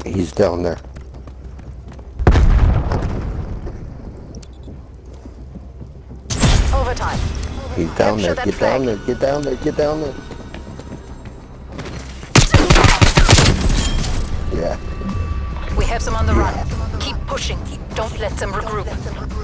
He's down there. Overtime. He's down Capture there. that Get flag. down there. Get down there. Get down there. Yeah. We have some on the run. Keep pushing. Don't let them regroup.